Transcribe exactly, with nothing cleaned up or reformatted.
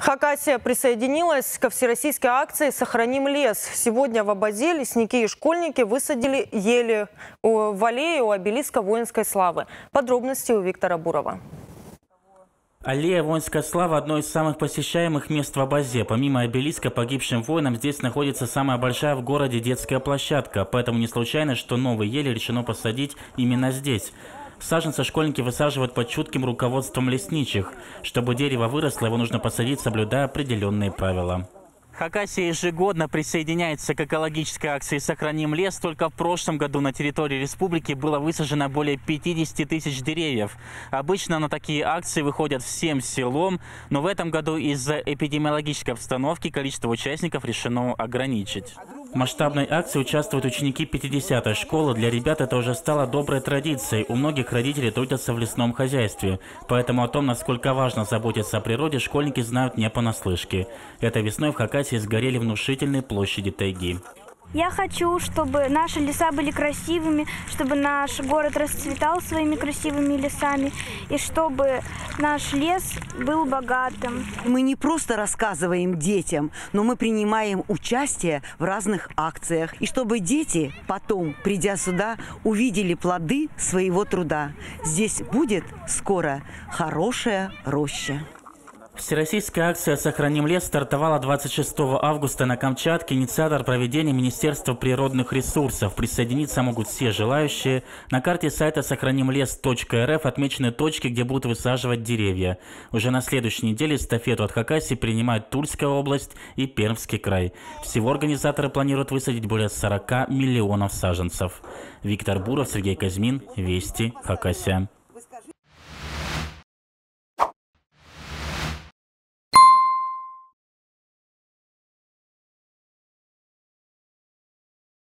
Хакасия присоединилась ко всероссийской акции «Сохраним лес». Сегодня в Абазе лесники и школьники высадили ели в аллее у обелиска воинской славы. Подробности у Виктора Бурова. Аллея воинской славы – одно из самых посещаемых мест в Абазе. Помимо обелиска погибшим воинам, здесь находится самая большая в городе детская площадка. Поэтому не случайно, что новые ели решено посадить именно здесь. Саженцы школьники высаживают под чутким руководством лесничих. Чтобы дерево выросло, его нужно посадить, соблюдая определенные правила. Хакасия ежегодно присоединяется к экологической акции «Сохраним лес». Только в прошлом году на территории республики было высажено более пятидесяти тысяч деревьев. Обычно на такие акции выходят всем селом, но в этом году из-за эпидемиологической обстановки количество участников решено ограничить. В масштабной акции участвуют ученики пятидесятой школы. Для ребят это уже стало доброй традицией. У многих родителей трудятся в лесном хозяйстве. Поэтому о том, насколько важно заботиться о природе, школьники знают не понаслышке. Этой весной в Хакасии сгорели внушительные площади тайги. Я хочу, чтобы наши леса были красивыми, чтобы наш город расцветал своими красивыми лесами и чтобы наш лес был богатым. Мы не просто рассказываем детям, но мы принимаем участие в разных акциях. И чтобы дети потом, придя сюда, увидели плоды своего труда. Здесь будет скоро хорошая роща. Всероссийская акция «Сохраним лес» стартовала двадцать шестого августа на Камчатке. Инициатор проведения – Министерство природных ресурсов. Присоединиться могут все желающие. На карте сайта сохраним лес точка эр эф отмечены точки, где будут высаживать деревья. Уже на следующей неделе эстафету от Хакасии принимают Тульская область и Пермский край. Всего организаторы планируют высадить более сорока миллионов саженцев. Виктор Буров, Сергей Казьмин, Вести, Хакасия.